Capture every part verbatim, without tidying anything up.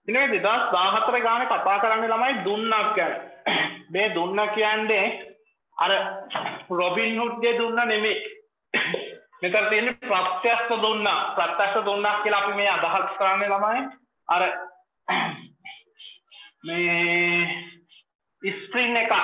ඉතින් මේ දෙදාස් දාහතර ගානේ කතා කරන්නේ ළමයි දුන්නක් ගැන. මේ දුන්න කියන්නේ අර රොබින් හුඩ්ගේ දුන්න නෙමෙයි. මෙතන තියෙන්නේ ප්‍රත්‍යක්ෂ දුන්න. ප්‍රත්‍යක්ෂ දුන්නක් කියලා අපි මේ අදහස් කරන්නේ ළමයි අර මේ ස්ප්‍රින් එක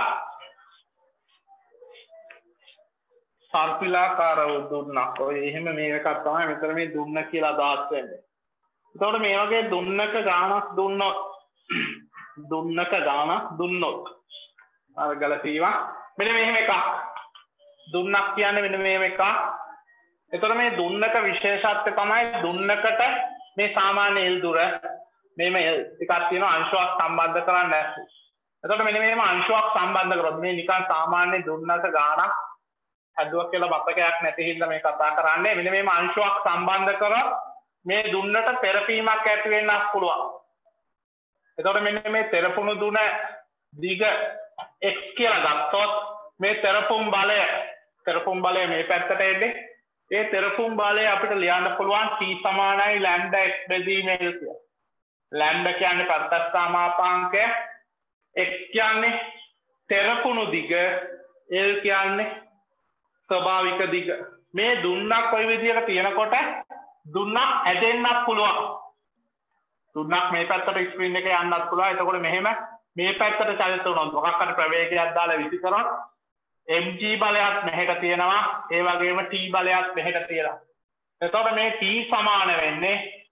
සර්පිලාකාර දුන්නක්. ඔය එහෙම මේකක් තමයි මෙතන මේ දුන්න කියලා අදහස් වෙන්නේ. එතකොට මේ වගේ දුන්නක ගානක් දුන්නොත් දුන්නක ගානක් දුන්නොත් අර ගලපීවා මෙන්න මෙහෙම එකක් දුන්නක් කියන්නේ මෙන්න මෙහෙම එකක්. එතකොට මේ දුන්නක විශේෂත්වය තමයි දුන්නකට මේ සාමාන්‍ය එල්දුර මේම ටිකක් තියෙන අංශුවක් සම්බන්ධ කරන්න ඇති. එතකොට මෙන්න මේම අංශුවක් සම්බන්ධ කරොත් මේ නිකන් සාමාන්‍ය දුන්නක ගානක් හදුවක් කියලා මතකයක් නැති හින්දා මේ කතා කරන්නේ. මෙන්න මේම අංශුවක් සම්බන්ධ කරොත් මේ දුන්නට තෙරපීමක් ඇති වෙන්නත් පුළුවන්. එතකොට මෙන්න මේ තෙරපුණු දුන දිග x කියලා ගත්තොත් මේ තෙරපුම් බලය තෙරපුම් බලය මේ පැත්තට එන්නේ. ඒ තෙරපුම් බලය අපිට ලියන්න පුළුවන් t සමානයි ලැම්ඩා x බෙදීම l කියලා. ලැම්ඩා කියන්නේ ප්‍රත්‍යස්ථාමාපාංකය, x කියන්නේ තෙරපුණු දිග, l කියන්නේ ස්වභාවික දිග. මේ දුන්නක් කොයි විදිහට තියෙනකොට දුන්නක් ඇදෙන්නත් පුළුවන්. දුන්නක් මේ පැත්තට ස්ක්‍රීන් එකේ යන්නත් පුළුවන්. එතකොට මෙහෙම මේ පැත්තට චලිත වුණොත් මොකක් හරි ප්‍රවේගයක් දාලා විසි කරොත් mg බලයක් මෙහෙට තියෙනවා. ඒ වගේම t බලයක් මෙහෙට තියෙනවා. එතකොට මේ t සමාන වෙන්නේ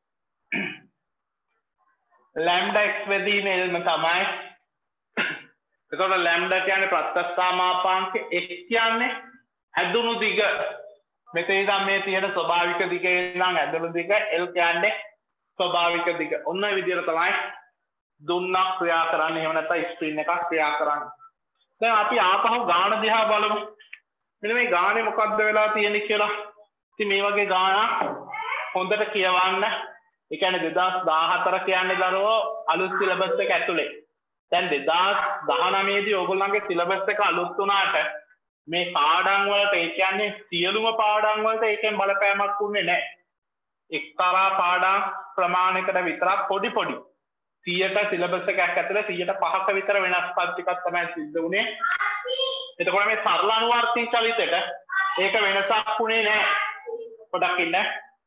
lambda x බෙදීම l ම තමයි. එතකොට lambda කියන්නේ ප්‍රත්‍යස්ථාමාපාංකය, x කියන්නේ ඇදුණු දිග. මෙතන ඉඳන් මේ තියෙන ස්වභාවික දිගේ ඉඳන් ඇදළු දිග, L කියන්නේ ස්වභාවික දිග. ඔන්න ඔය විදිහට තමයි දුන්නක් ක්‍රියා කරන්නේ. එහෙම නැත්නම් ස්ප්‍රින් එකක් ක්‍රියා කරන්නේ. දැන් අපි ආපහු ගාන දිහා බලමු. මෙන්න මේ ගානේ මොකද්ද වෙලා තියෙන්නේ කියලා. ඉතින් මේ වගේ ගානක් හොඳට කියවන්න. ඒ කියන්නේ දෙදාස් දාහතර කියන්නේ දරුවෝ අලුත් සිලබස් එක ඇතුලේ. දැන් දෙදාස් දහනවය දී ඕගොල්ලන්ගේ සිලබස් එක අලුත් වුණාට මේ පාඩම් වලට ඒ කියන්නේ සියලුම පාඩම් වලට ඒකෙන් බලපෑමක් උන්නේ නැහැ. එක්තරා පාඩම් ප්‍රමාණයකට විතරක් පොඩි පොඩි සියයට සිලබස් එකක් ඇතුලේ සියයට පහක විතර වෙනස්කම් ටිකක් තමයි සිද්ධ වුනේ. එතකොට මේ සරල අනුවර්තී චලිතෙට ඒක වෙනසක් උනේ නැහැ. පොඩක් ඉන්න.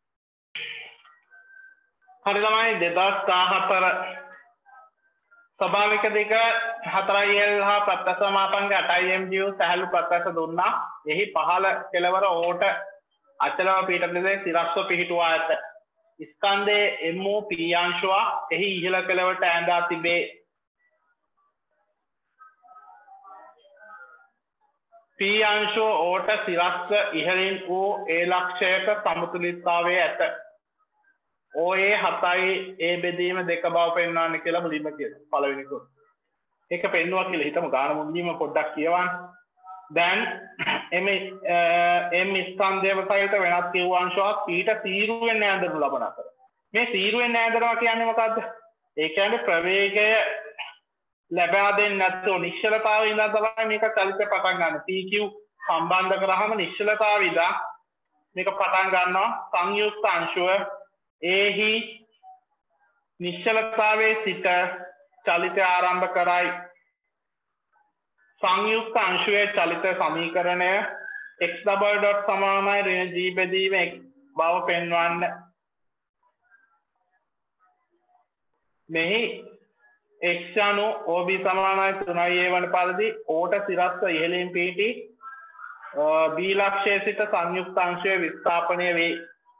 හරි තමයි දෙදාස් දාහතර ස්වභාවික දිග හතරයි L හා ප්‍රත්‍යස්ථාමාපාංක අටයි mg සහැල්ලු ප්‍රත්‍යක්ෂ දුන්නා. එහි පහළ කෙළවර ඕට අචලව පීඨපදයේ සිරස්ව පිහිටුවා ඇත. ස්කන්ධයේ mo p අංශුව එහි ඉහළ කෙළවරට ඈඳා තිබේ. p අංශුව ඕට සිරස්ව ඉහළින් වූ a ලක්ෂයක සමතුලිතතාවයේ ඇත. ඔය හතයි ඒ බෙදීම දෙක බව පෙන්වන්නේ කියලා මුලින්ම කියනවා පළවෙනි කොට. ඒක පෙන්වුවා කියලා හිතමු ගාන මුලින්ම පොඩ්ඩක් කියවන්න. දැන් එමෙ එම් ස්කන්ධයව සහිත වෙනත් කියව අංශවත් පීඨ තීරුවෙන් ඈඳනු ලබන අතර. මේ තීරුවෙන් ඈඳනවා කියන්නේ මොකද්ද? ඒ කියන්නේ ප්‍රවේගය ලැබා දෙන්නේ නැත්නම් නිශ්චලතාවය ඉඳන් තමයි මේක චලිත පටන් ගන්න. pq සම්බන්ධ කරාම නිශ්චලතාවය ඉඳන් මේක පටන් ගන්නවා සංයුක්ත අංශුව එහි නිශ්චලතාවයේ සිට චලිතය ආරම්භ කරයි. සංයුක්ත අංශුවේ චලිත සමීකරණය x double dot සමානයි ඍණ g බෙදීම x බව පෙන්වන්න. මෙහි x අනු ob සමානයි තුනයි a වන පරිදි ඕට සිරස්ව ඉහළින් පිහිටි b ලක්ෂයේ සිට සංයුක්ත අංශයේ විස්ථාපනය වේ.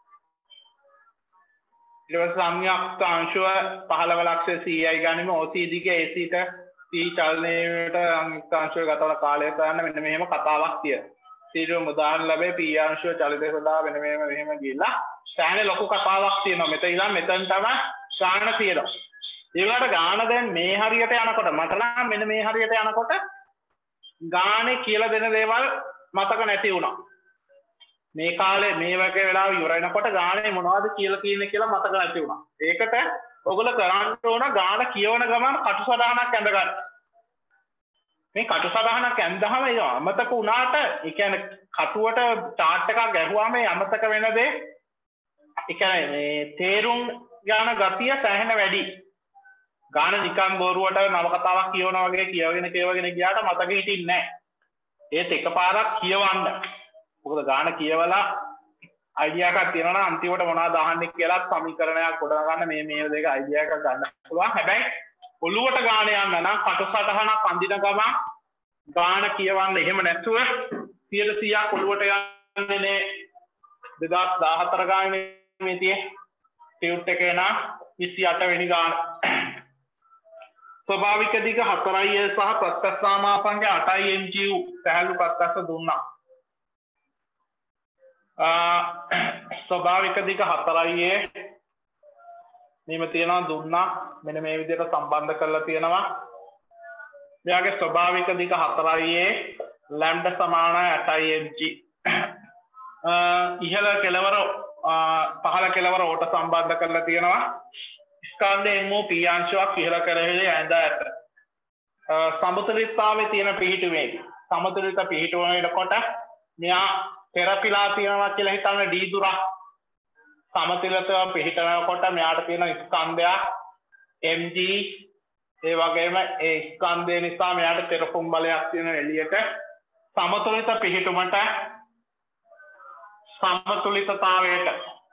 ඊට සංයුක්ත අංශුව පහළව ලක්ෂය සීයයි ගනිමු. O C දිගේ A C ට C චලනයේට සංයුක්ත අංශුව ගතවන කාලය ගන්න මෙන්න මෙහෙම කතාවක් තියෙනවා. ඊළඟ උදාහරණ ලැබේ P අංශුව චලිතය සඳහා වෙන මෙහෙම මෙහෙම ගිහිල්ලා ශානේ ලොකු කතාවක් තියෙනවා. මෙතන ඉඳන් මෙතන තමයි ශාන තියෙනවා. ඊළඟට ගාන දැන් මේ හරියට යනකොට මට නම් මෙන්න මේ හරියට යනකොට ගානේ කියලා දෙන දේවල් මතක නැති වුණා. මේ කාලේ මේ වගේ වෙලාව ඉවර වෙනකොට ගානේ මොනවද කියලා කියන්නේ කියලා මතක නැති වුණා. ඒකට ඔයගොල්ලෝ කරන්න ඕන ගාන කියවන ගමන් කටුසටහනක් ඇඳ ගන්න. මේ කටුසටහනක් ඇඳහම ඒක අමතක වුණාට ඒ කියන්නේ කටුවට chart එකක් ගැහුවාම මේ අමතක වෙන දේ ඒ කියන්නේ මේ තේරුම් ගන්න ගතිය සැහෙන වැඩි. ගාන නිකන් බොරුවට නවකතාවක් කියවනා වගේ කියවගෙන කියවගෙන ගියාට මතක හිටින්නේ නැහැ. ඒත් එකපාරක් කියවන්න. මොකද ගාන කියවලා අයිඩියා එකක් තියෙනවා නම් අන්තිමට මොනවද අහන්නේ කියලා සමීකරණයක් ගොඩ ගන්න මේ මේ දෙක අයිඩියා එකක් ගන්න පුළුවන්. හැබැයි ඔළුවට ගාන යන්න නම් කටසටහනක් අඳින ගම ගාන කියවන්න. එහෙම නැතුව සියයට සීයක් ඔළුවට යන්නේ නේ. දෙදාස් දාහතර ගානේ මේ tie ටියුට් එකේ නා විසිඅට වෙනි ගාන. ස්වභාවික දිග හතරයි a සහ ප්‍රත්‍යක්ෂ සාමාපංගේ අටයි mgu සහැල්ලු ප්‍රත්‍යක්ෂ දුන්නා. ස්වභාවික දිග හතරයි a මෙහෙම තියනවා දුන්නා. මෙන්න මේ විදිහට සම්බන්ධ කරලා තියෙනවා. මෙයාගේ ස්වභාවික දිග හතරයි a ලැම්ඩා සමානයි අටයි mg. ඉහළ කෙලවර පහළ කෙලවර ඕට සම්බන්ධ කරලා තියෙනවා. ස්කන්ධයෙන් වූ p අංශයක් ඉහළ කෙරෙහි ඇඳ ඇත. සමතුලිතතාවයේ තියෙන පිහිටුමේ සමතුලිත පිහිටුමේකොට මෙයා තෙරපිලා තියෙනවා කියලා හිතන්න d දුර සමතුලිතව පිහිටනකොට මෙයාට තියෙන ස්කන්ධයක් mg ඒ වගේම ඒ ස්කන්ධය නිසා මෙයාට තෙරපුම් බලයක් තියෙන එළියට සමතුලිත පිහිටුමට සමතුලිතතාවයට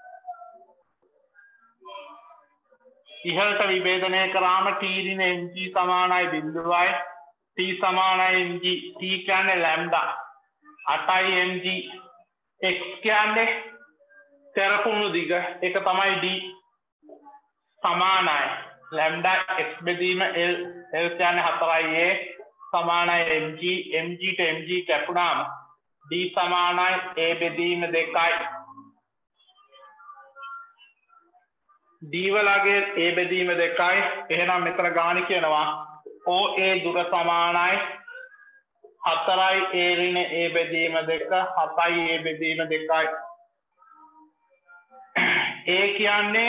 ඉහළට විභේදනය කරාම t ඍණ mg සමානයි බිඳුවයි t සමානයි mg t කියන්නේ ලැම්ඩා අටයි mg x කියන්නේ තෙරපුණු දිග ඒක තමයි d සමානයි ලැම්ඩා x බෙදීම l l කියන්නේ හතරයි a සමානයි mg mg ට mg කැපුණාම d සමානයි a බෙදීම දෙකයි d වලගේ a බෙදීම දෙකයි. එහෙනම් මෙතන ගාන කියනවා oa දුර සමානයි හතරයි a ඍණ a බෙදීම දෙක හතයි a බෙදීම දෙකයි. a කියන්නේ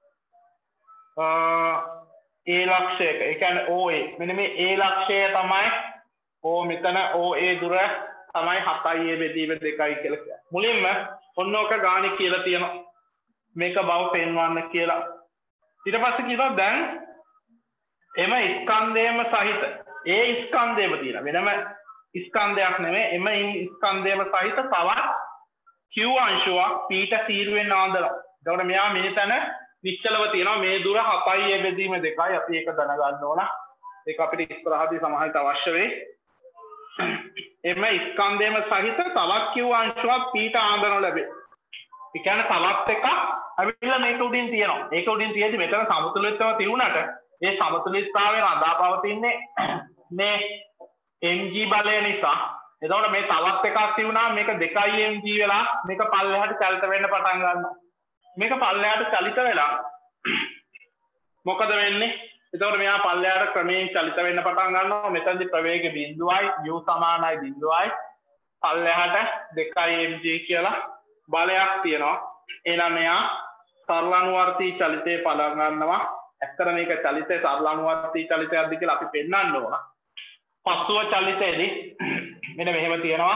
a ලක්ෂයක. ඒ කියන්නේ oa. මෙන්න මේ a ලක්ෂය තමයි o මෙතන oa දුර තමයි හතයි a බෙදීම දෙකයි කියලා කියන්නේ. මුලින්ම ඔන්නෝක ගාන කියලා තියෙනවා. මේක බව පෙන්වන්න කියලා. ඊට පස්සේ කියනවා දැන් එම ස්කන්ධයම සහිත ඒ ස්කන්ධයම තියෙන වෙනම ස්කන්ධයක් නෙමෙයි එම ස්කන්ධයම සහිත තවත් q අංශුවක් p ට තීරුවෙන් ආදලා. එතකොට මෙයා මෙතන නිශ්චලව තියෙනවා මේ දුර හතයි a බෙදීම දෙකයි. අපි ඒක දැනගන්න ඕන. ඒක අපිට ඉස්සරහදී සමහරට අවශ්‍ය වෙයි. එම ස්කන්ධයම සහිත තවත් q අංශුවක් p ට ආදරන ලැබේ. ඒ කියන්නේ තවත් එකක් අවිල්ල මේක උඩින් තියෙනවා. ඒක උඩින් තියෙදි මෙතන සමතුලිතව තියුණාට ඒ සමතුලිතතාවය රඳා පවතින්නේ මේ mg බලය නිසා. එතකොට මේ තවත් එකක් තියුණා මේක දෙකයි mg වෙලා මේක පල්ලෙහාට චලිත වෙන්න පටන් ගන්නවා. මේක පල්ලෙහාට චලිත වෙලා මොකද වෙන්නේ? එතකොට මෙයා පල්ලෙහාට ක්‍රමයෙන් චලිත වෙන්න පටන් ගන්නවා. මෙතනදී ප්‍රවේග බිඳුවයි u සමානයි බිඳුවයි පල්ලෙහාට දෙකයි mg කියලා බලයක් තියෙනවා. එහෙනම් මෙයා සරලානුවර්තී චලිතේ පලං ගන්නවා. ඇත්තට මේක චලිතේ සරලානුවර්තී චලිතයක්ද කියලා අපි පෙන්වන්න ඕන. පස්ව චලිතේදී මෙන්න මෙහෙම තියෙනවා.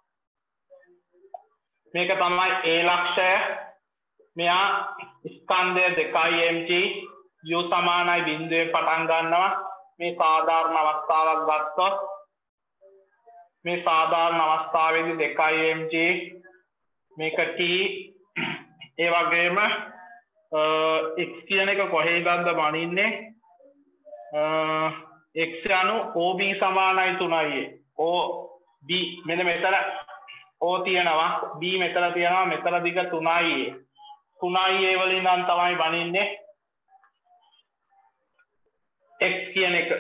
මේක තමයි a ලක්ෂය. මෙයා ස්කන්ධය දෙකයි mg u සමානයි බිඳුවෙන් පටන් ගන්නවා. මේ සාධාරණ අවස්ථාවක් ගත්තොත් මේ සාධාරණ අවස්ථාවේදී දෙකයි mg මේක t ඒ වගේම x කියන එක කොහේදද බණින්නේ x යනු ob සමානයි තුනයි a ob මෙන්න මෙතන o තියෙනවා b මෙතන තියෙනවා මෙතන දිග තුනයි a තුනයි a වලින් නම් තමයි බණින්නේ x කියන එක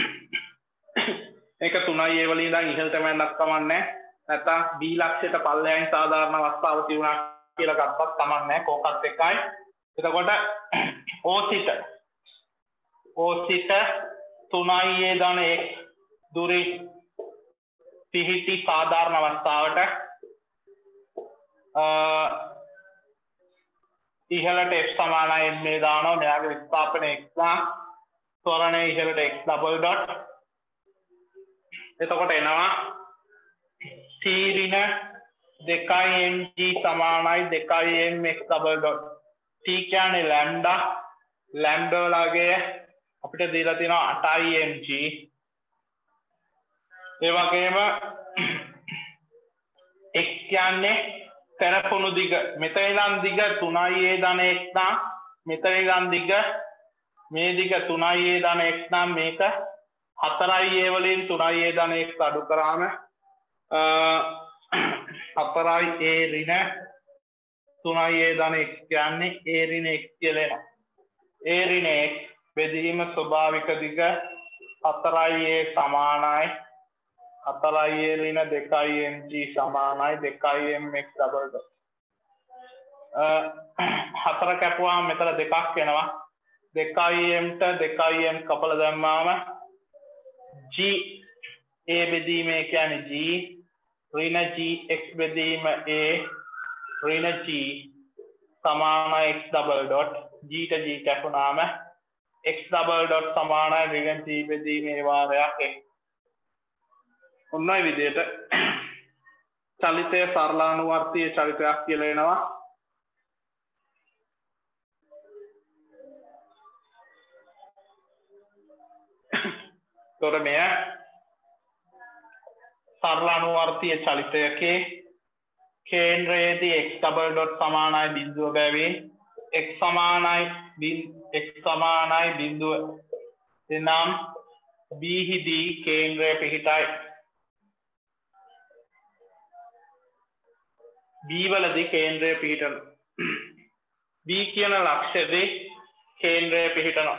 ඒක තුනයි a වලින් නම් ඉහළට යන්නත් කමන්නේ නැත්නම් b ලක්ෂයට පල්ලෙයන් සාධාරණ අවස්ථාව තියුණා කියලා ගත්තත් කමක් නැහැ කෝකත් එකයි. එතකොට o සිට o සිට තුනයි a ධන x දුරේ පිහිටි සාධාරණ අවස්ථාවට ඉහළට f සමානයි m දානවා. මෙයාගේ විස්ථාපන x නා ත්වරණය ඉහළට x double dot. එතකොට එනවා t ඍණ දෙකයි mg සමානයි දෙකයි mx double dot. t කියන්නේ ලැම්ඩා ලැම්ඩා වලගේ අපිට දීලා තියෙනවා අටයි mg ඒ වගේම x කියන්නේ තෙරපුණු දිග මෙතන ඉඳන් දිග තුනයි a ධන x නම් මෙතන ඉඳන් දිග මේ දිග තුනයි a ධන x නම් මේක හතරයි a වලින් තුනයි a ධන x අඩු කරාම හතරයි a ඍණ තුනයි a ධන x කියන්නේ a ඍණ x කියලා එනවා. a ඍණ x බෙදීම ස්වභාවික දිග හතරයි a සමානයි හතරයි a ඍණ දෙකයි mg සමානයි දෙකයි mx ඩබල් ඩොට්. හතර කැපුවාම මෙතන දෙකක් එනවා. දෙකයි m ට දෙකයි m කපලා දැම්මාම g a බෙදීම කියන්නේ g ඍණ g x බෙදීම a ඍණ g සමානයි x ඩබල් ඩොට් g ට g කැපුණාම x ඩබල් ඩොට් සමානයි ඍණ g බෙදීමේ වාරයක් x. ඔන්නයි විදිහට චලිතය සරලානුවර්තීය චලිතයක් කියලා එනවා. එතකොට මෙය සරලානුවර්තීය චලිතයකේ කේන්ද්‍රයේදී x ඩබල් ඩොට් සමානයි බිඳුව බැවින් x සමානයි x සමානයි බිඳුව එනම් b හිදී කේන්ද්‍රය පිහිටයි. b වලදී කේන්ද්‍රය පිහිටන b කියන ලක්ෂ්‍යදී කේන්ද්‍රය පිහිටනවා.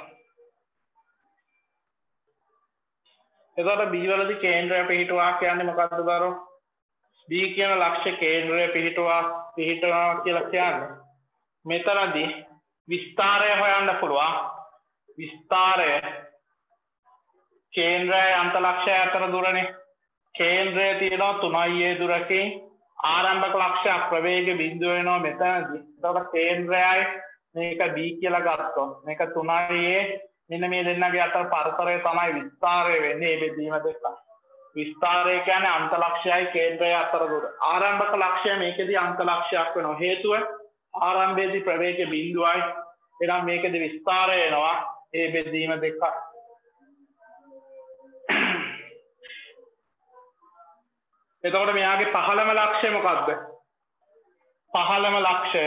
එතකොට b වලදී කේන්ද්‍රය පිහිටුවා කියන්නේ මොකක්ද බරෝ? b කියන ලක්ෂ්‍ය කේන්ද්‍රය පිහිටුවා පිහිටනවා කියලා කියන්නේ මෙතනදී විස්තරය හොයන්න පුළුවන්. විස්තරය කේන්ද්‍රය අන්ත ලක්ෂ්‍ය අතර දුරනේ. කේන්ද්‍රය තියෙනවා තුනයි a දුරකින් ආරම්භක ලක්ෂ්‍ය ප්‍රවේග බිඳුව වෙනවා මෙතනදී. එතකොට කේන්ද්‍රයයි මේක b කියලා ගත්තොත් මේක තුනයි a මෙන්න මේ දෙන්නගේ අතර පරතරය තමයි විස්තරය වෙන්නේ. මේ බෙදීම දෙක. විස්තරය කියන්නේ අන්ත ලක්ෂ්‍යයි කේන්ද්‍රය අතර දුර. ආරම්භක ලක්ෂ්‍ය මේකෙදී අන්ත ලක්ෂ්‍යයක් වෙනවා. හේතුව ආරම්භයේදී ප්‍රවේග බිඳුවයි. එහෙනම් මේකෙදී විස්තරය එනවා. මේ බෙදීම දෙක. එතකොට මෙයාගේ පහළම ලක්ෂ්‍ය මොකක්ද? පහළම ලක්ෂ්‍ය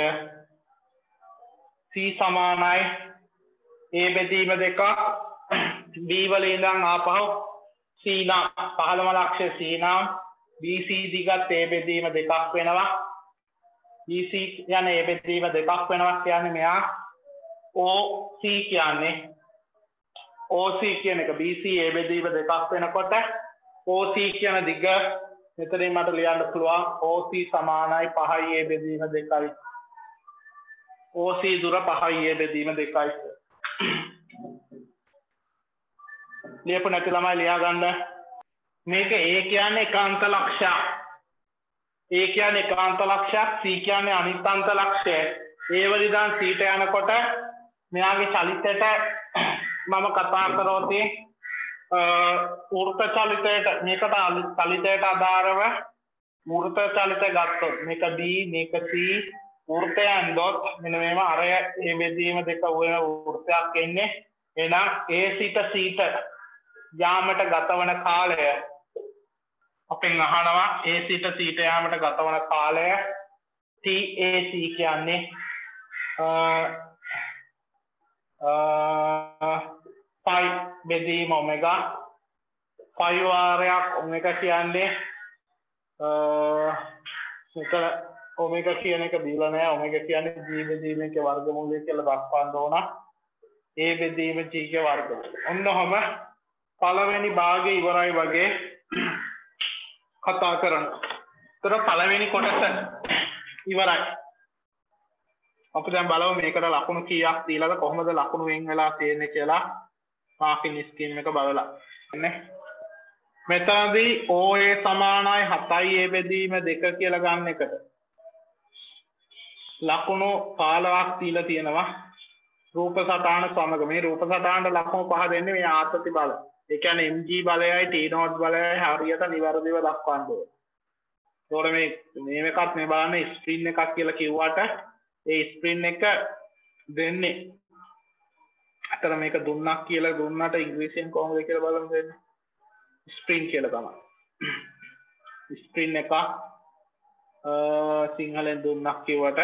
c සමානයි a බෙදීම දෙකක් b වල ඉඳන් ආපහු c නම් පහළම ලක්ෂ්‍ය c නම් bc දිගත් a බෙදීම දෙකක් වෙනවා. bc කියන්නේ a බෙදීම දෙකක් වෙනවා කියන්නේ මෙයා oc කියන්නේ oc කියන එක bc a බෙදීම දෙකක් වෙනකොට oc කියන දිග මෙතනින් මට ලියන්න පුළුවන් oc සමානයි පහයි a බෙදීම දෙකයි. oc දුර පහයි a බෙදීම දෙකයි. ලියපු නැති ළමයි ලියා ගන්න. මේක a කියන්නේ ඒකාන්ත ලක්ෂ්‍යයක්. a කියන්නේ ඒකාන්ත ලක්ෂ්‍යයක්. c කියන්නේ අනිත්‍යන්ත ලක්ෂ්‍යය. a වලින් c ට යනකොට මෙයාගේ චලිතයට මම කතා කරෝති ඌර්ත චලිතයට මේකට චලිතයට අදාළව ඌර්ත චලිතය ගත්තොත් මේක b මේක c ඌර්තය ඇන්දොත් මෙන්න මේව අරය a බෙදීම දෙක වෙන ඌර්තයක් එන්නේ. එහෙනම් a සිට c ට යාමට ගතවන කාලය අපෙන් අහනවා a සිට c ට යාමට ගතවන කාලය tac කියන්නේ pi බෙදීම omega pi වාරයක් omega කියන්නේ මෙතන omega කියන එක දීලා නැහැ. omega කියන්නේ g බෙදීම එකේ වර්ගමූලය කියලා දක්වන්න ඕන. a බෙදීම g ගේ වර්ගමූලය. ඔන්නෝම පළවෙනි භාගය ඉවරයි වගේ කතා කරනවා. ඒතර පළවෙනි කොටස ඉවරයි. අපි දැන් බලමු මේකට ලකුණු කීයක් දීලාද කොහොමද ලකුණු වෙන් වෙලා තියෙන්නේ කියලා මාකින් ස්කීම් එක බලලා. නේ මෙතනදී oa සමානයි හතයි a බෙදීම දෙක කියලා ගන්න එකට ලකුණු පහළොවක් දීලා තියෙනවා. රූප සටහන සමග මේ රූප සටහනට ලකුණු පහ දෙන්නේ මේ ආතති බල. ඒ කියන්නේ mg බලයයි t නෝට් බලයයි හරියට නිවැරදිව දක්වන්න ඕනේ. ඒතකොට මේ මේකත් මේ බලන්න ස්ක්‍රීන් එකක් කියලා කිව්වට ඒ ස්ක්‍රීන් එක දෙන්නේ අතර ඇත්තට මේක දුන්නක් කියලා දුන්නට ඉංග්‍රීසියෙන් කොහොමද කියලා බලමු දෙන්න. ස්ප්‍රින් කියලා තමයි. ස්ප්‍රින් එක සිංහලෙන් දුන්නක් කියවට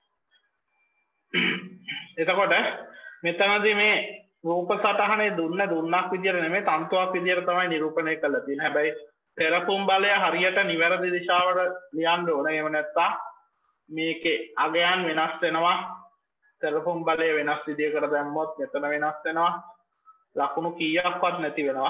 එතකොට මෙතනදී මේ රූප සටහනේ දුන්න දුන්නක් විදියට නෙමෙයි තන්තුවක් විදියට තමයි නිරූපණය කරලා තියෙන්නේ. හැබැයි තෙරපුම් බලය හරියට නිවැරදි දිශාවට ලියන්න ඕන. එහෙම නැත්නම් මේකේ අගයන් වෙනස් වෙනවා. තෙරපුම් බලය වෙනස් විදියකට දැම්මොත් මෙතන වෙනස් වෙනවා. ලකුණු කීයක්වත් නැති වෙනවා.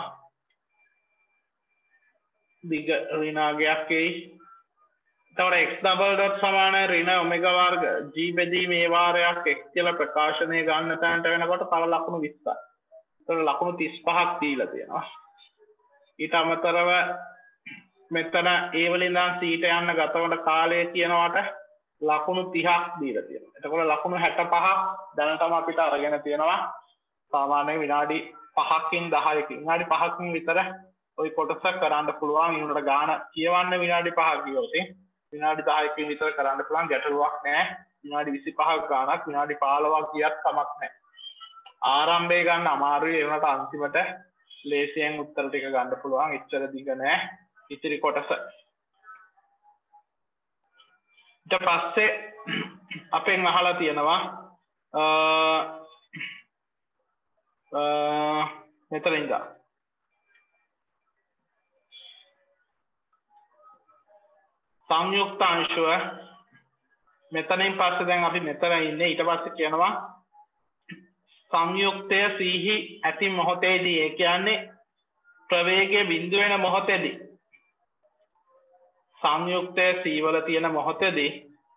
දිග ඍණාගයක් එයි. එතකොට x double dot සමාන ඍණ ඔමෙගා වර්ග g බෙදීම ඒ වාරයක් x කියලා ප්‍රකාශනය ගන්න තැනට වෙනකොට තව ලකුණු විස්සයි. එතකොට ලකුණු තිස් පහක් දීලා තියෙනවා. ඊට අමතරව මෙතන a වලින් ඉඳන් c ට යන්න ගතවන කාලය කියනවාට ලකුණු තිහක් දීලා තියෙනවා. එතකොට ලකුණු හැටපහක් දැනටම අපිට අරගෙන තියෙනවා. සාමාන්‍යයෙන් විනාඩි පහකින් දහයකින් විනාඩි පහකින් විතර ওই කොටස කරන්න පුළුවන්. ඊුණට ගාන කියවන්න විනාඩි පහක් ගියොත් විනාඩි දහයකින් විතර කරන්න පුළුවන්. ගැටලුවක් නැහැ. විනාඩි විසිපහක් ගානක් විනාඩි පහළොවක් ගියත් කමක් නැහැ. ආරම්භය ගන්න අමාරුයි. ඒ වුණාට අන්තිමට ලේසියෙන් උත්තර ටික ගන්න පුළුවන්. එච්චර දිග නැහැ ඉතිරි කොටස. ඊට පස්සේ අපෙන් අහලා තියෙනවා අ අ මෙතන ඉඳලා සංයුක්ත අංශුව මෙතනින් පස්සේ දැන් අපි මෙතන ඉන්නේ. ඊට පස්සේ කියනවා සංයුක්තය සිහි ඇති මොහොතේදී ඒ කියන්නේ ප්‍රවේගයේ බිඳු වෙන මොහොතේදී සංයුක්තය C වල තියෙන මොහොතේදී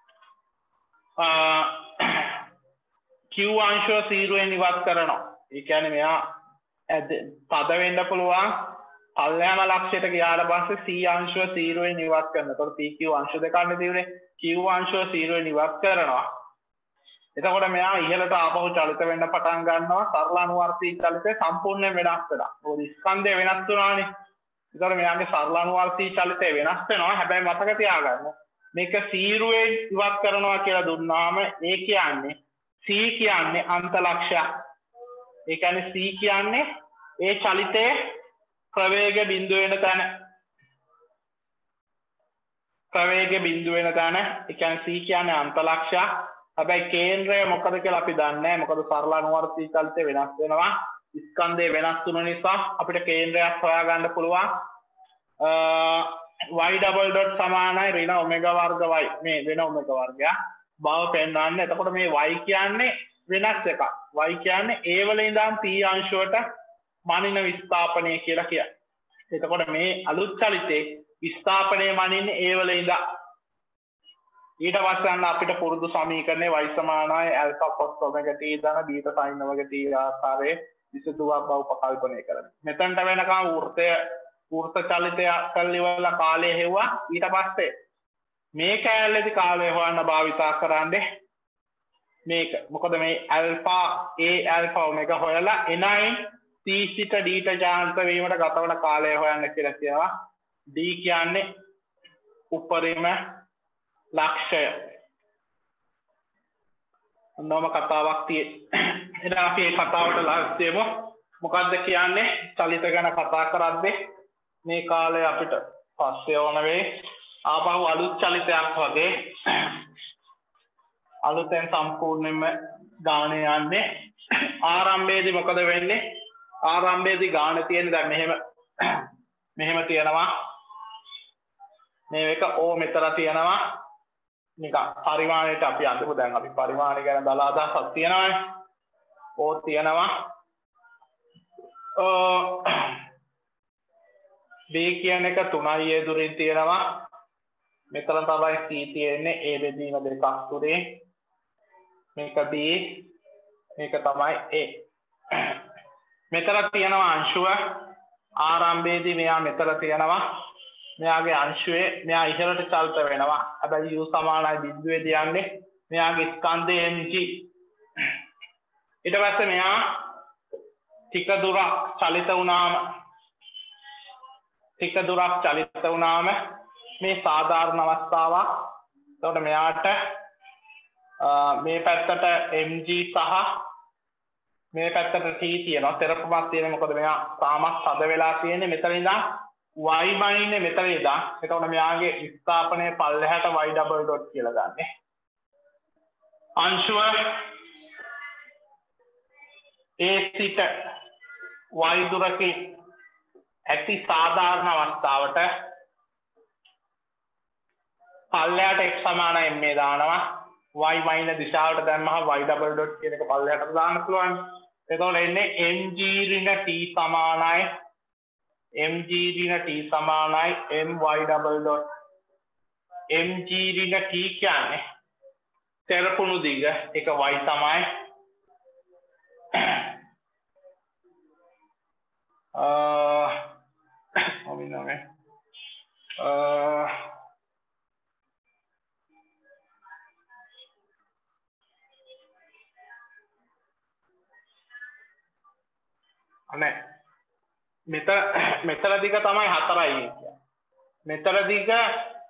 Q අංශුව සීරුවෙන් ඉවත් කරනවා. ඒ කියන්නේ මෙයා පද වෙන්න පුළුවන්. පල්ලෑම ලක්ෂයට ගියාට පස්සේ C අංශුව සීරුවෙන් ඉවත් කරනවා. එතකොට P Q අංශු දෙකක් තියෙන්නේ. Q අංශුව සීරුවෙන් ඉවත් කරනවා. එතකොට මෙයා ඉහළට ආපහු චලිත වෙන්න පටන් ගන්නවා. සරල අනුවර්තී චලිතය සම්පූර්ණයෙන් වෙනස් වෙනවා. මොකද ස්කන්ධය වෙනස් වෙනවානේ. ඒතකොට මෙයාගේ සරල අනුවර්තී චලිතය වෙනස් වෙනවා. හැබැයි මතක තියාගන්න මේක සීරුවෙන් ඉවත් කරනවා කියලා දුන්නාම ඒ කියන්නේ C කියන්නේ අන්ත ලක්ෂයක්. ඒ කියන්නේ C කියන්නේ ඒ චලිතයේ ප්‍රවේග බිඳු වෙන තැන. ප්‍රවේග බිඳු වෙන තැන. ඒ කියන්නේ C කියන්නේ අන්ත ලක්ෂයක්. හැබැයි කේන්ද්‍රය මොකද කියලා අපි දන්නේ නැහැ. මොකද සරල අනුවර්තී චලිතය වෙනස් වෙනවා. ස්කන්ධය වෙනස් වුන නිසා අපිට කේන්ද්‍රයක් හොයාගන්න පුළුවන්. y double dot සමානයි ඍණ ඔමෙගා වර්ග y. මේ වෙන ඔමෙගා වර්ගයක් බව පෙන්වන්න. එතකොට මේ y කියන්නේ වෙනස් එකක්. y කියන්නේ a වල ඉඳන් p අංශුවට මනින විස්ථාපනය කියලා කියන්නේ. එතකොට මේ අලුත් චලිතේ විස්ථාපනය මනින්නේ a වල ඉඳන්. ඊට පස්සේ අන්න අපිට පුරුදු සමීකරණේ y සමානයි alpha cos omega t ධන beta sin omega t ආකාරයේ විසඳුමක් බව උපකල්පනය කරන්නේ. මෙතනට වෙනකම් වෘත්තය වෘත්ත චලිතය කල්ලිවල කාලය හෙව්වා. ඊට පස්සේ මේ කැලේදී කාලය හොයන්න භාවිතා කරන්නේ මේක. මොකද මේ alpha a alpha omega හොයලා එනයින් c සිට d ට ජාන්ත වීමට ගතවන කාලය හොයන්න කියලා කියනවා. d කියන්නේ උපරිම ලක්ෂය. අන්නම කතාවක් තියෙන්නේ. එහෙනම් අපි මේ කතාවට ලස්සෙම මොකද්ද කියන්නේ? චලිත ගැන කතා කරද්දී මේ කාලය අපිට පස්සේ ඕන වෙයි. ආපහු අලුත් චලිතයක් වගේ අලුතෙන් සම්පූර්ණයෙන්ම ගාන යන්නේ. ආරම්භයේදී මොකද වෙන්නේ? ආරම්භයේදී ගාන තියෙන්නේ දැන් මෙහෙම මෙහෙම තියෙනවා. මේක ඕ මෙතන තියෙනවා. නිකන් පරිමාණයට අපි අඳපු දැන් අපි පරිමාණය ගැන දාලා අදහසක් තියෙනවානේ. ඕ තියෙනවා. B කියන එක තුනයි a දුරින් තියෙනවා. මෙතන තමයි C තියෙන්නේ. a බෙදීම දෙකක් තුනේ. මේක B මේක තමයි a. මෙතන තියෙනවා අංශුව. ආරම්භයේදී මෙයා මෙතන තියෙනවා. මෙයාගේ අංශුවේ මෙයා ඉහළට චලිත වෙනවා. හැබැයි u සමානයි බිඳුවේදී යන්නේ. මෙයාගේ ස්කන්ධය mg. ඊට පස්සේ මෙයා ටික දුරක් චලිත වුණාම ටික දුරක් චලිත වුණාම මේ සාධාරණ අවස්ථාවක්. එතකොට මෙයාට මේ පැත්තට mg සහ මේ පැත්තට t තියෙනවා තෙරපමක් තියෙන මොකද මෙයා තාමත් හද වෙලා තියෙන්නේ මෙතන ඉඳන් y බනින්නේ මෙතන ඉඳන් එතකොට මෙයාගේ විස්ථාපනයේ පල්ලෙහාට y double dot කියලා ගන්නෙ අංශුව a සිට y දුරකින් ඇති සාධාරණ අවස්ථාවට පල්ලෙහාට x සමානයි m දානවා y minus දිශාවට දැම්මහම y double dot කියන එක පල්ලෙහාට දාන්න පුළුවන්. එතකොට එන්නේ mg ඍණ t සමානයි mg ඍණ t සමානයි my double dot mg ඍණ t කියන්නේ තෙරපුණු දිග ඒක y තමයි අ ඔමිනෝනේ අ අනේ මෙතන මෙතන දිග තමයි හතරයි කියන්නේ. මෙතන දිග අ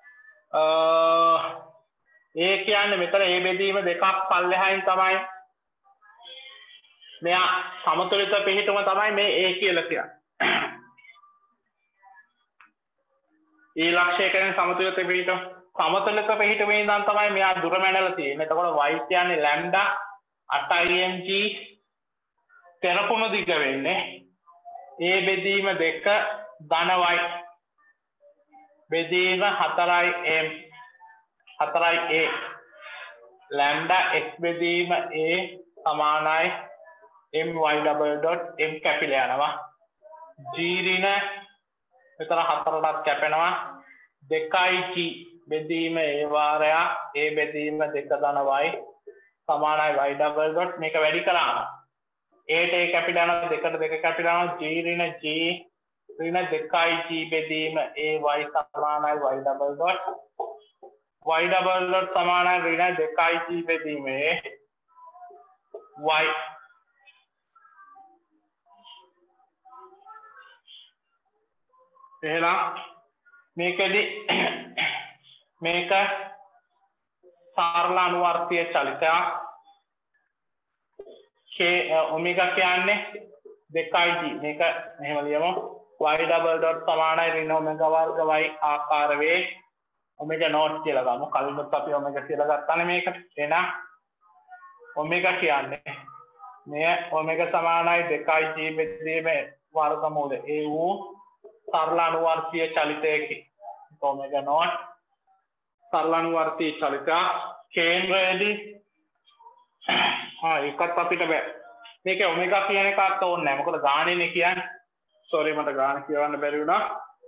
ඒ කියන්නේ මෙතන ඒ බෙදීම දෙකක් පල්ලෙහායින් තමයි මෙයා සමතුලිත පිහිටුම තමයි මේ A කියලා කියන්නේ. ඒ ලක්ෂය කියන්නේ සමතුලිත පිහිටුම. සමතුලිත පිහිටුමේ ඉඳන් තමයි මෙයා දුර මැනලා තියෙන්නේ. එතකොට y කියන්නේ lambda eight mg තෙරපුණු දිග වෙන්නේ A බෙදීම දෙක ධන y බෙදීම හතරයි m හතරයි a lambda x බෙදීම a සමානයි my double dot m කැපිලා යනවා g ඍණ මෙතන හතරටත් කැපෙනවා දෙකයි g බෙදීම a වාරයක් a බෙදීම දෙක ධන y සමානයි y double dot මේක වැඩි කරාම ඒට ඒ කැපිලා යනවා දෙකට දෙක කැපිලා යනවා g ඍණ g ඍණ දෙකයි g බෙදීම a y සමානයි y double dot y double dot සමානයි ඍණ දෙකයි g බෙදීම a y එහෙනම් මේකෙදි මේක සරල අනුවර්තීය චලිතයක් k omega කියන්නේ දෙකයි g මේක මෙහෙම ලියමු y double dot සමානයි ඍණ omega වර්ග y ආකාර වේ omega naught කියලා ගමු කලින්වත් අපි omega කියලා ගත්තානේ මේකට එහෙනම් omega කියන්නේ මේ omega සමානයි දෙකයි g බෙදීම වර්ගමූල ඒ වූ සරල අනුවර්තීය චලිතයකි omega naught සරල අනුවර්තීය චලිතය කේන්ද්‍රයේදී हाँ එකත් අපිට බෑ මේකේ ඔමෙගා කියන එකත් ඕනේ නැහැ මොකද ගාණේනේ කියන්නේ සෝරි මට ගාණ කියවන්න බැරි වුණා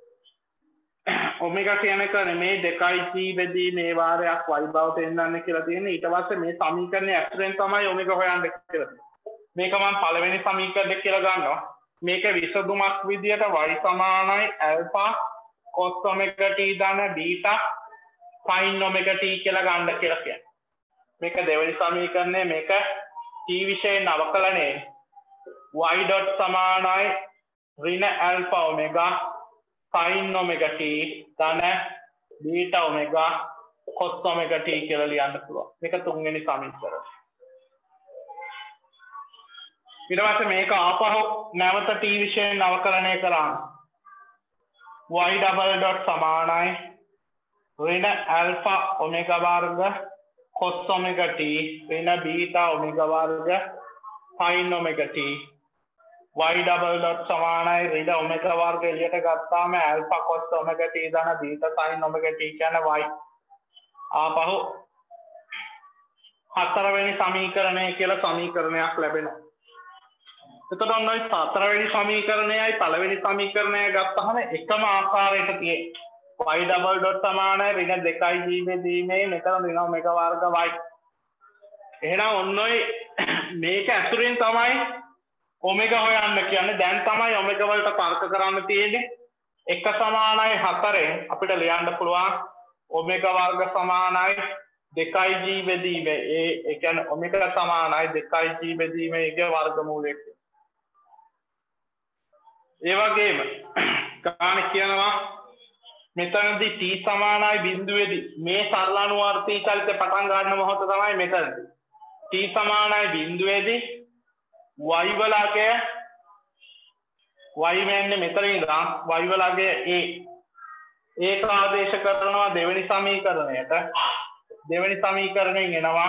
ඔමෙගා කියන එක නෙමේ දෙකයි g බෙදී මේ වාරයක් y බවට එන්නන්නේ කියලා තියෙන්නේ ඊට පස්සේ මේ සමීකරණයේ ඇතුලෙන් තමයි ඔමෙගා හොයන්න කියලා තියෙන්නේ මේක මම පළවෙනි සමීකරණය කියලා ගන්නවා මේක විසඳුමක් විදියට y සමානයි alpha cos omega t ධන beta sin omega t කියලා ගන්න කියලා කියන්නේ මේක දෙවෙනි සමීකරණය මේක t විශේෂ නවකලනේ y dot සමානයි ඍණ alpha omega sin omega t ධන beta omega cos omega t කියලා ලියන්න පුළුවන්. මේක තුන්වෙනි සමීකරණය. ඊට පස්සේ මේක ආපහු නැවත t විශේෂ නවකලනය කරාම y double dot සමානයි ඍණ alpha omega වර්ග cos omega t ऋण beta omega वर्ग sin omega t y double dot සමානයි ऋण omega वर्ग එළියට ගත්තාම alpha cos omega t ධන beta sin omega t කියන y ආපහු හතරවෙනි සමීකරණය කියලා සමීකරණයක් ලැබෙනවා. එතකොට ඔන්න ඔය හතරවෙනි සමීකරණයයි පළවෙනි සමීකරණය ගත්තාම එකම ආකාරයට තියෙන්නේ y double dot සමානයි ඍණ දෙකයි g බෙදීමේ මෙතන ඍණ omega වර්ග y. එහෙනම් ඔන්න ඔය මේක ඇතුලෙන් තමයි omega හොයන්න කියන්නේ. දැන් තමයි omega වලට තර්ක කරන්න තියෙන්නේ. එක සමානයි හතරෙන් අපිට ලියන්න පුළුවන් omega වර්ග සමානයි දෙකයි g බෙදීමේ ඒ ඒ කියන්නේ omega සමානයි දෙකයි g බෙදීමේ එක වර්ගමූලයක්. ඒ වගේම ගාන කියනවා මෙතනදී t සමානයි බිඳුවේදී මේ සරල අනුවර්තී චලිත පටන් ගන්න මොහොත තමයි මෙතනදී t සමානයි බිඳුවේදී y වලගේ y වෙන්නේ මෙතන ඉඳන් y වලගේ a ඒක ආදේශ කරනවා දෙවෙනි සමීකරණයට දෙවෙනි සමීකරණයෙන් එනවා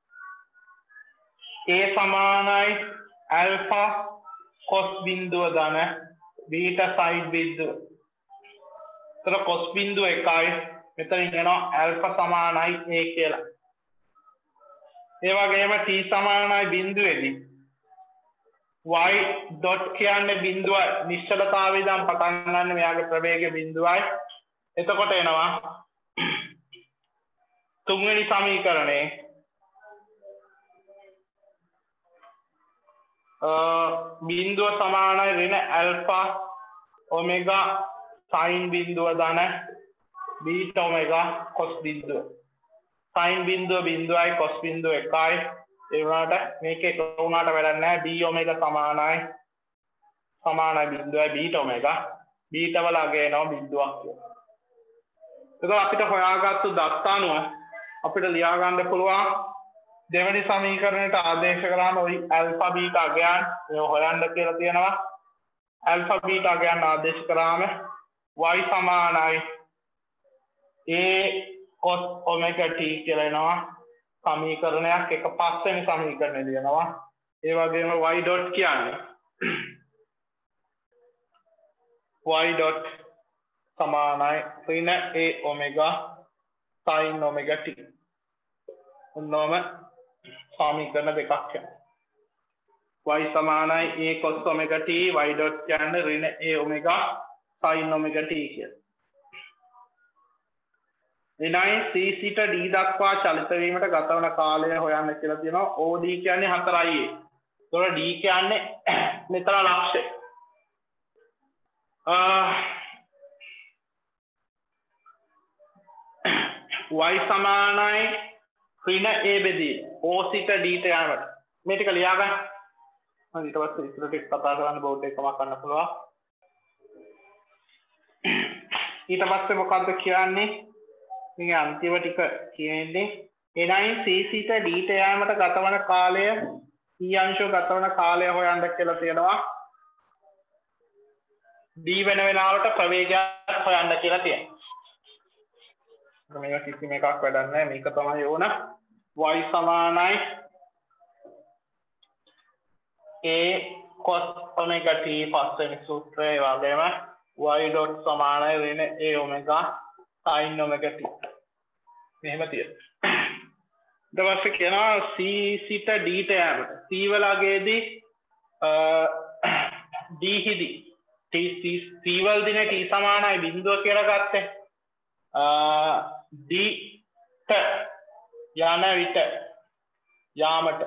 a සමානයි alpha cos බිඳුව ධන beta sin බිඳුව. ඒතර cos බිඳුව එකයි මෙතනින් එනවා alpha සමානයි a කියලා. ඒ වගේම t සමානයි බිඳුවේදී y dot කියන්නේ බිඳුවයි නිශ්චලතාවය ඉඳන් පටන් ගන්න මෙයාගේ ප්‍රවේග බිඳුවයි. එතකොට එනවා තුන්වෙනි සමීකරණේ බිඳුව සමානයි ඍණ ඇල්ෆා ඔමෙගා sin බිඳුව ධන බීටා ඔමෙගා cos බිඳුව. sin බිඳුව බිඳුවයි cos බිඳුව එකයි. ඒ වුණාට මේක එක වුණාට වැඩක් නැහැ. b ඔමෙගා සමානයි සමානයි බිඳුවයි බීටා ඔමෙගා බීටා වල අගයනවා බිඳුවක් කියලා. ඒක අපිට හොයාගත්තු දත්ත අනුව අපිට ලියා ගන්න පුළුවන් දෙවෙනි සමීකරණයට ආදේශ කරාම ওই ඇල්ෆා බීටා අගයන් මේ හොයන්න කියලා තියෙනවා. ඇල්ෆා බීටා අගයන් ආදේශ කරාම y සමානයි a cos omega t කියලා එනවා. සමීකරණයක් එක පස්වෙනි සමීකරණය ලියනවා. ඒ වගේම y dot කියන්නේ y dot සමානයි ඍණ a omega sin omega t. උන්නෝම සමීකරණ දෙකක් යනවා. y සමානයි a cos omega t y dot කියන්නේ ඍණ a omega sin omega t කියලා. එනයි c සිට d දක්වා චලිත වීමට ගත වන කාලය හොයන්න කියලා තියෙනවා. od කියන්නේ හතරයි a. ඒතකොට d කියන්නේ මෙතන ලක්ෂය. y සමානයි ඍණ a බෙදී o සිට d ට යනකොට මේ ටික ලියා ගන්න. මම ඊට පස්සේ ඉස්සරහට ටික කතා කරන්න බෝඩ් එකකම කරන්න පුළුවන්. ඊට පස්සේ මොකද්ද කියන්නේ? මේ අන්තිම ටික කියන්නේ එනයි c සිට d ට යෑමට ගතවන කාලය c අංශව ගතවන කාලය හොයන්න කියලා තියෙනවා. d වෙන වෙලාවට ප්‍රවේගයක් හොයන්න කියලා තියෙනවා. මේක කිසිම එකක් වැඩක් නැහැ. මේක තමයි ඕන. y සමානයි a cos omega t පස්වෙනි සූත්‍රය. ඒ වගේම y dot සමානයි ඍණ a omega sin omega t. මෙහෙම තියෙනවා. ඊට පස්සේ කියනවා c සිට d ට යෑමට c වලගේදී d හිදී t c වලදී t සමානයි බිඳුව කියලා ගත්තේ. d ට යන විට යාමට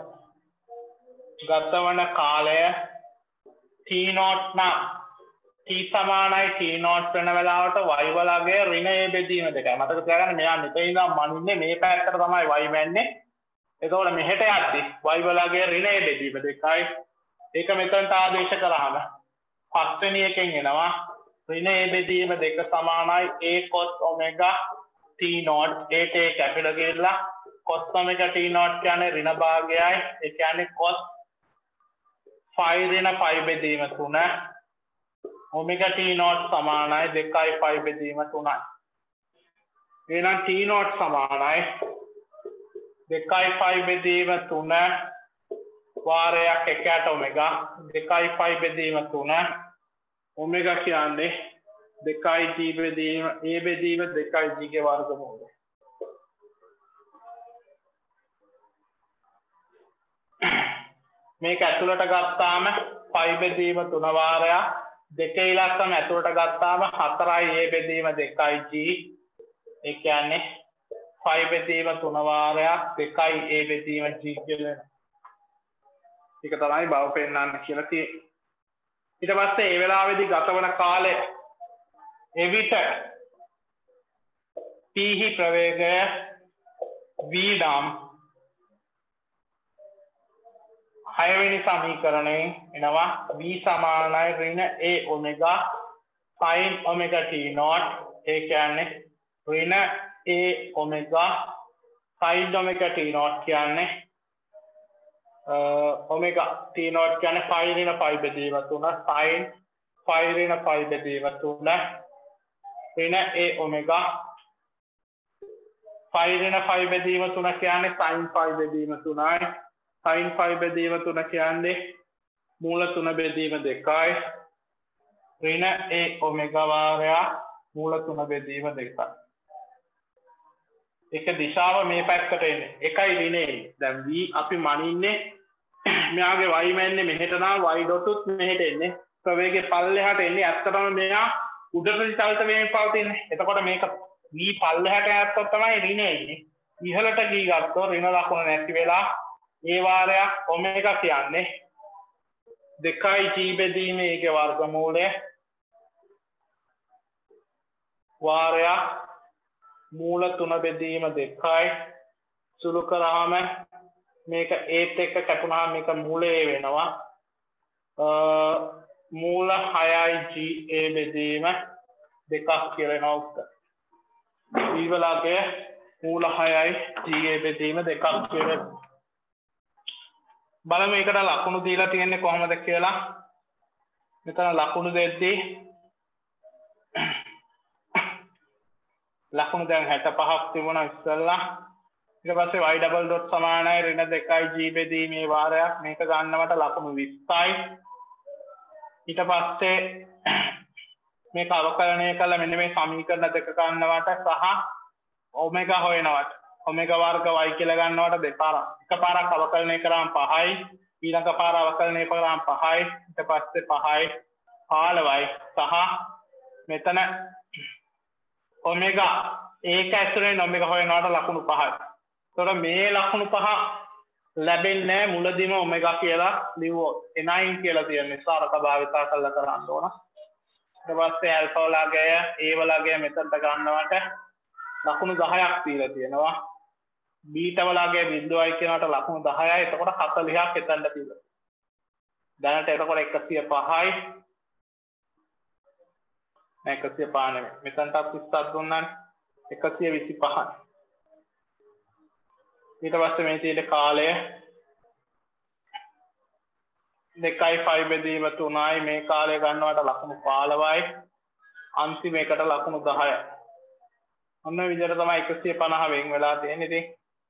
ගතවන කාලය t naught නම් t සමානයි t naught වෙන වෙලාවට y වලගේ ඍණ a බෙදීම දෙකයි. මතක තියාගන්න මෙයා මෙතන ඉඳන් මනින්නේ මේ පැත්තට තමයි y වෙන්නේ. එතකොට මෙහෙට යද්දි y වලගේ ඍණ a බෙදීම දෙකයි. ඒක මෙතනට ආදේශ කරාම පස්වෙනි එකෙන් එනවා ඍණ a බෙදීම දෙක සමානයි a cos omega t naught. ඒට ඒ කැපිටල් ගිරලා cos omega t naught කියන්නේ ඍණ භාගයයි. ඒ කියන්නේ cos phi ඍණ phi බෙදීම තුන omega t naught සමානයි දෙකයි phi බෙදීම තුනයි. එහෙනම් t naught සමානයි දෙකයි phi බෙදීම තුන වාරයක් එකකට omega දෙකයි phi බෙදීම තුන omega කියන්නේ දෙකයි g බෙදීම a බෙදීම දෙකයි g ගේ වර්ගමූලය. මේක ඇතුළට ගත්තාම phi බෙදීම තුන වාරයක් දෙකේ ඉලක්කම ඇතුළට ගත්තාම හතරයි a බෙදීම දෙකයි g. ඒ කියන්නේ phi බෙදීම තුන වාරයක් දෙකයි a බෙදීම g කියලා. ඒක තමයි බව පෙන්නන්න කියලා තියෙන්නේ. ඊට පස්සේ ඒ වෙලාවේදී ගතවන කාලය එවිට p හි ප්‍රවේගය v නම් හයවෙනි සමීකරණයෙන් එනවා v සමානයි ඍණ a omega sin omega t naught. ඒ කියන්නේ ඍණ a omega sin omega t naught කියන්නේ ඔමෙගා t naught කියන්නේ pi ඍණ pi බෙදීම තුන sin pi ඍණ pi බෙදීම තුන ඍණ a ඔමෙගා pi ඍණ pi බෙදීම තුන කියන්නේ sin pi බෙදීම තුනයි sin pi බෙදීම තුන කියන්නේ මූල තුන බෙදීම දෙකයි ඍණ a ඔමෙගා වාරයක් මූල තුන බෙදීම දෙකයි එක දිශාව මේ පැත්තට එන්නේ එකයි ඍණේ දැන් v අපි මනින්නේ මෙයාගේ y මැන්නේ මෙහෙට නම් y dot උත් මෙහෙට එන්නේ ප්‍රවේගයේ පල්ලෙහාට එන්නේ ඇත්තටම මෙයා උඩට චලිත වෙමින් පවතින්නේ එතකොට මේක v පල්ලෙහාට යද්දී තමයි ඍණේ එන්නේ ඉහළට ගිය ගත්තොත් ඍණ ලකුණ නැති වෙලා ඒ වාරයක් ඔමෙගා කියන්නේ දෙකයි g බෙදීමේ ඒකේ වර්ගමූලය වාරයක් මූල තුන බෙදීම දෙකයි සුළු කරාම මේක ඒත් එක්ක කැපුණාම මේක මූලයේ වෙනවා මූල හයයි ga බෙදීම දෙකක් කියලා එනවා උත්තර. ඊවලගේ මූල හයයි ga බෙදීම දෙකක් කියලා. බලමු මේකට ලකුණු දීලා තියෙන්නේ කොහොමද කියලා. මෙතන ලකුණු දෙද්දී ලකුණු දැන් හැට පහක් තිබුණා ඉස්සෙල්ලා ඊට පස්සේ y double dot සමානයි ඍණ දෙකයි g බෙදීමේ වාරයක් මේක ගන්නවට ලකුණු විස්සයි ඊට පස්සේ මේක අවකලනය කළා මෙන්න මේ සමීකරණ දෙක ගන්නවට සහ ඔමෙගා හොයනවට ඔමෙගා වර්ග y කියලා ගන්නවට දෙපාරක් එකපාරක් අවකලනය කරාම පහයි ඊළඟ පාර අවකලනය කරාම පහයි ඊට පස්සේ පහයි පහළොවයි සහ මෙතන ඔමෙගා ඒක ඇතුලේ ඔමෙගා හොයනවට ලකුණු පහයි. ඒතකොට මේ ලකුණු පහ ලැබෙන්නේ මුලදීම ඔමෙගා කියලා ලිව්වොත් nine කියලා තියෙන නිසා අරක භාවිතා කරලා කරන්න ඕන. ඊට පස්සේ ඇල්ෆා වලගේ a වලගේ මෙතනට ගන්නවට ලකුණු දහයක් තියලා තියෙනවා. බීටා වලගේ බිඳුවයි කියනකට ලකුණු දහයයි. එතකොට හතළිහක් එතනට තියලා. දැනට එතකොට එකසිය පහයි එකසිය පහ නෙමෙයි. මෙතනටත් විස්සක් දුන්නානේ. එකසිය විසිපහයි. ඊට පස්සේ මේ තියෙන කාලය දෙකයි පහ බෙදීම තුනයි මේ කාලය ගන්නවට ලකුණු පහළොවයි. අන්තිම එකට ලකුණු දහයයි. ඔන්න විදිහට තමයි එකසිය පනහ වෙන් වෙලා තියෙන්නේ. ඉතින්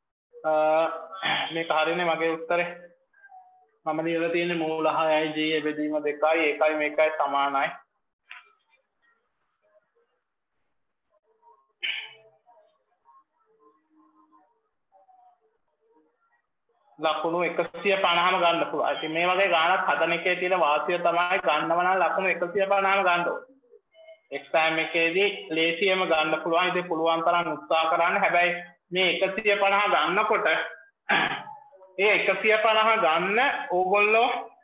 මේක හරියනේ මගේ උත්තරේ. මම ලියලා තියෙන්නේ මූල හයයි g බෙදීම දෙකයි ඒකයි මේකයි සමානයි. ලකුණු එකසිය පනහම ගන්න පුළුවන්. ඉතින් මේ වගේ ගානක් හදන එකේ තියෙන වාසිය තමයි ගන්නව නම් ලකුණු එකසිය පනහම ගන්න ඕනේ. එක්සෑම් එකේදී ලේසියෙන්ම ගන්න පුළුවන්. ඉතින් පුළුවන් තරම් උත්සාහ කරන්න. හැබැයි මේ එකසිය පනහ ගන්නකොට ඒ එකසිය පනහ ගන්න ඕගොල්ලෝ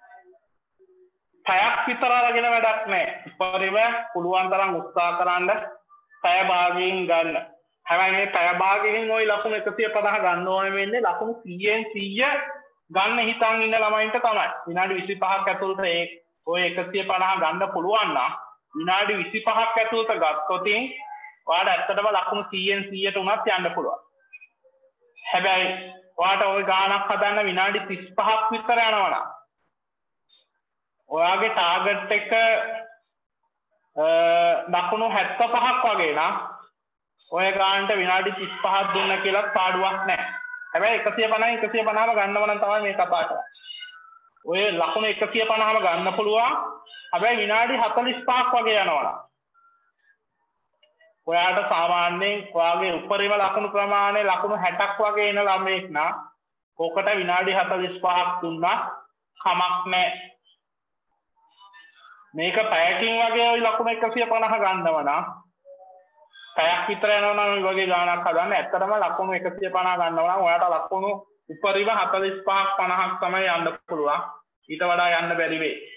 පැයක් විතර අරගෙන වැඩක් නැහැ. පරිව පුළුවන් තරම් උත්සාහ කරන්න පැය භාගයෙන් ගන්න. හැබැයි මේ පැය භාගයෙන් ওই ලකුණු එකසිය පනහ ගන්න ඕනේ වෙන්නේ ලකුණු සීයෙන් සීය ගන්න හිතන් ඉන්න ළමයින්ට තමයි. විනාඩි විසිපහක් ඇතුළත ඒ ওই එකසිය පනහ ගන්න පුළුවන් නම් විනාඩි විසිපහක් ඇතුළත ගත්තොත් ඔයාලට ඇත්තටම ලකුණු සීයෙන් සීයට උනත් යන්න පුළුවන්. හැබැයි ඔයාලට ওই ගානක් හදන්න විනාඩි තිස්පහක් විතර යනවා නම් ඔයාගේ ටාගට් එක ලකුණු හැත්තෑපහක් වගේ නම් ඔය ගානට විනාඩි තිස්පහක් දුන්න කියලා පාඩුවක් නැහැ. හැබැයි එකසිය පනහ එකසිය පනහම ගන්නව නම් තමයි මේ කතා කරන්නේ. ඔය ලකුණු එකසිය පනහම ගන්න පුළුවන්. හැබැයි විනාඩි හතළිස් පහක් වගේ යනවා. ඔයාට සාමාන්‍යයෙන් ඔයාගේ උපරිම ලකුණු ප්‍රමාණය ලකුණු හැටක් වගේ එන ළමෙක් නම් ඔකට විනාඩි හතළිස් පහක් දුන්නා කමක් නැහැ. මේක පැයකින් වගේ ওই ලකුණු එකසිය පනහ ගන්නව නම් පැයක් විතර යනවා නම් මේ වගේ ගානක් හදන්න ඇත්තටම ලකුණු එකසිය පනහ ගන්නවා නම් ඔයාට ලකුණු උපරිම හතළිස් පහක් පනහක් තමයි යන්න පුළුවන්. ඊට වඩා යන්න බැරි වෙයි.